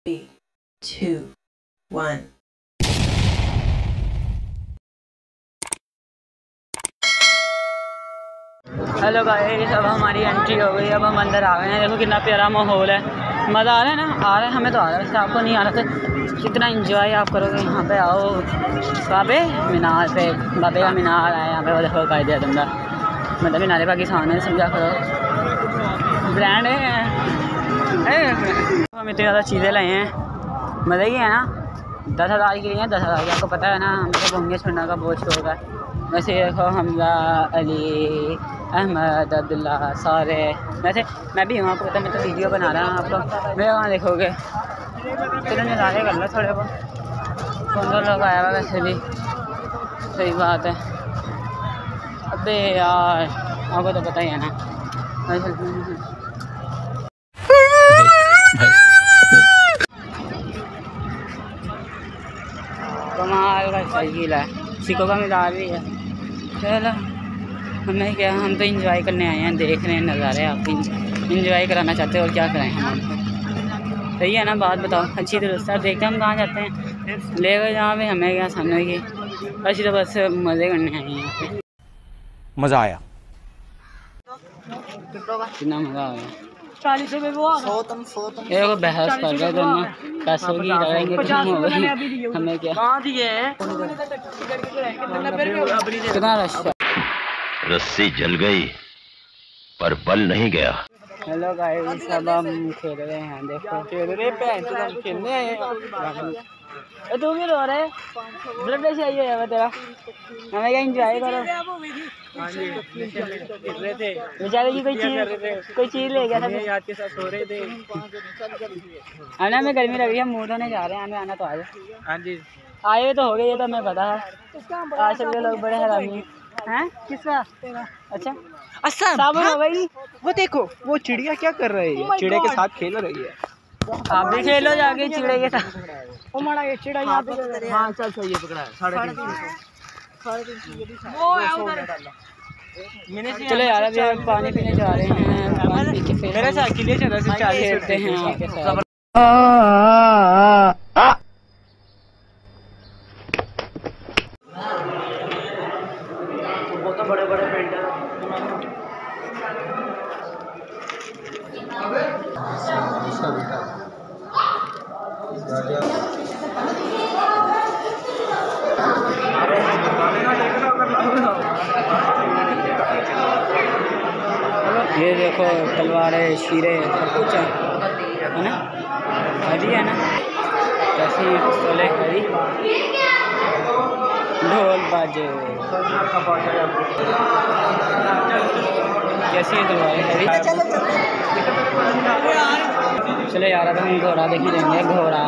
3, 2, 1। Hello guys, अब हमारी entry हो गई। अब हम अंदर आ गए हैं। देखो कितना प्यारा माहौल है। मज़ा आ रहा है ना? आ रहा है, हमें तो आ रहा है। वैसे आपको नहीं आ रहा था। कितना इंजॉय आप करोगे। यहाँ पे आओ, बाबे मीनार पे, बाबे का मीनार है यहाँ पे। वो देखो कायदे धंधा, मतलब मीनार पाकिस्तान है, समझा करो। ब्रांड है। हम इतनी ज़्यादा चीज़ें लाए हैं, मज़ा ही है ना। 10,000 की लिए 10,000 की। आपको पता है ना, हमें तो घूमने छोड़ने का बहुत शौक है। वैसे देखो हमजा, अली, अहमद, अब्दुल्ला सारे। वैसे मैं भी हूँ, आपको पता है। मैं तो वीडियो बना रहा हूँ। आपको मेरे वहाँ देखोगे चलो नज़ारे कर लो थोड़े बहुत। कौन लोग आया हुआ वैसे भी, सही बात है। अबे यार, आपको तो पता ही है ना। कमाल का साइकिल है, सिक्कों का मिलान भी है। चलो हमें क्या, हम तो एंजॉय करने आए हैं, देख रहे हैं नज़ारे। आप एंजॉय कराना चाहते हो और क्या कराएं हम आपको। सही है ना बात, बताओ। अच्छी दुरुस्त है। देखते हैं हम कहाँ जाते हैं, ले गए जहाँ पे हमें क्या सामने की। अच्छी तो बस मज़े करने आए हैं यहाँ पे। मज़ा आया, कितना मज़ा आ गया। 40 रुपये वो एक बहस कर रहे दोनों पैसों की, लड़ाई की। हमें क्या कितना रश है। रस्सी जल गई पर बल नहीं गया। हेलो गाइस, सब हम खेल रहे हैं। देखो खेल रहे खेलने आए। तू भी रो रहे, ब्लड प्रेशर आई है तेरा। हमें क्या एंजॉय करो। बेचारे की कोई चीज़ ले गया था। याद के साथ सो रहे थे। आना, हमें गर्मी लग रही है, मुँह धोने जा रहे हैं। हमें आना तो आज। हाँ जी, आए तो हो गए, ये तो हमें पता है। आजकल के लोग बड़े हरामी हैं। किसका? अच्छा साबुन हो गई। वो देखो वो चिड़िया क्या कर रही है, चिड़िया के साथ खेल रही है। आप भी खेलो जाके चिड़े के साथ। ये चिड़ा यहाँ पे। हाँ चल सही है, पकड़ा है 350। चलो यार, अभी हम पानी पीने जा रहे हैं। पानी पी के फिर मेरे साथ के लिए खेलते हैं आपके साथ। बहुत बड़े बड़े पेंटर ये देखो तलवारें, शीरे, सब कुछ है ना। हरी है ना, कैसी पिस्तौलें हरी, ढोल बाजे, कैसी तलवारें हरी। चलो यार, अब हम घोड़ा देखने जाएंगे। घोड़ा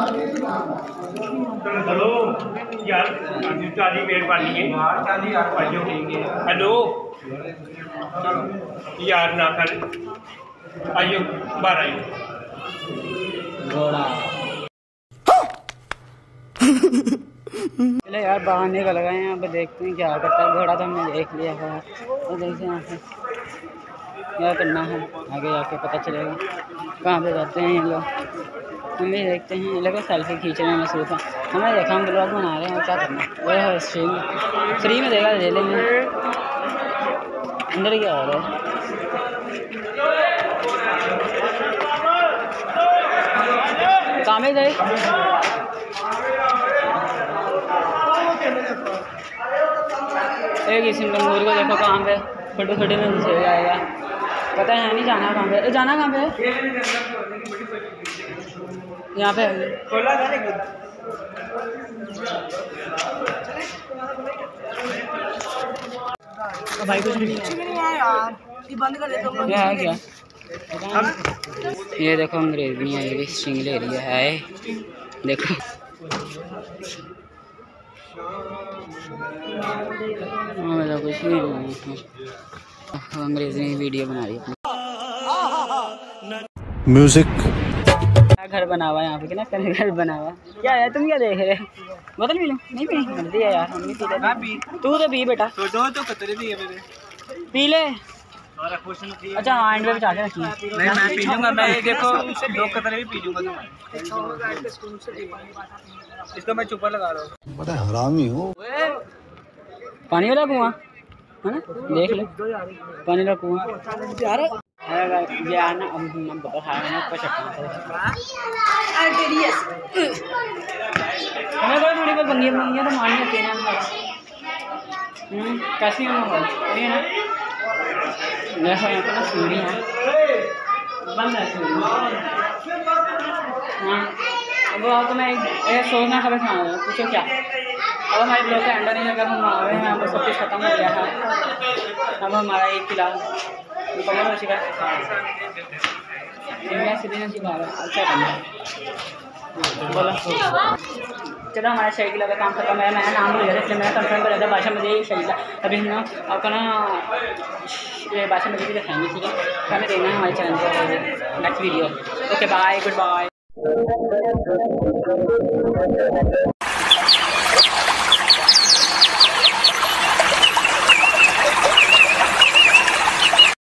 हेलो यार, चाली मेहरबानी है। हेलो यार, ना कर आइयो, बाहर आइयो। घोड़ा चलो यार, बाहर निकल गए हैं। अब देखते हैं क्या करता है घोड़ा। तो हमने देख लिया है, तो देखते हैं यहाँ से क्या करना है। आगे जाके पता चलेगा कहाँ पे जाते हैं ये लोग। हम भी देखते हैं। ये लोग सेल्फी खींचने में मसरूफ है। हमें देखा हम ब्लॉग बना रहे हैं, और क्या करना है। स्ट्रीम फ्री में देगा, ले लेंगे। अंदर क्या हो रहा है? कहाँ में गए? एक इसी मंगूर को देखो कहाँ पे छोटे छोटे में घुसे जाएगा। पता है नहीं जाना कहाँ पे। जाना कहाँ पे है? यहाँ पे भाई कुछ नहीं है यार, ये बंद कर दे तो। क्या है क्या? ये देखो अंग्रेजी है, ये भी स्ट्रिंग ले रही है। देखो मतलब कुछ नहीं, अंग्रेजी में वीडियो बना रही है। म्यूजिक घर बना हुआ है यहाँ पे, कितना प्यारा घर बना हुआ। क्या है, तुम क्या देख रहे? बोतल पी लो? नहीं पी, गलती है यार, हम नहीं पी लेते। तू तो पी बेटा, तो कतरे नहीं है मेरे। पी ले। अच्छा हाँ एंड में बचा के रखिए। नहीं मैं पी लूंगा, मैं ये देखो 2 कतरे भी पी लूंगा इसको मैं चुपर लगा रहा हूँ। बड़ा हरामी हो। पानी वाला कुआं है ना, देख ले पानी वाला कुआं ये आना हम बता खाना ऊपर हमें कोई थोड़ी बहुत बंगी तो मारनी होती है ना। कैसी है माहौल है ना, देखो यहाँ पर ना सीढ़ी है बंद है सीढ़ी। हाँ अब तो मैं सोचना खबर सुना रहा हूँ, पूछो क्या। अब हमारे ब्लॉग का एंडर नहीं लगा, हम आ रहे हैं, अब सब कुछ खत्म हो गया है। अब हमारा एक किला मुकम्मल हो चुका है। अच्छा करना बोला चलो हमारा शही किला का काम खत्म है। मैं नाम भूल गया इसलिए मैंने कंफर्म कर दिया था बादशाह मुझे शही किला। अभी हम ना आपका ना ये बादशाह मुझे भी दिखाएंगे, ठीक है। हमें देखना है हमारे चैनल पर next video. Okay bye, good bye.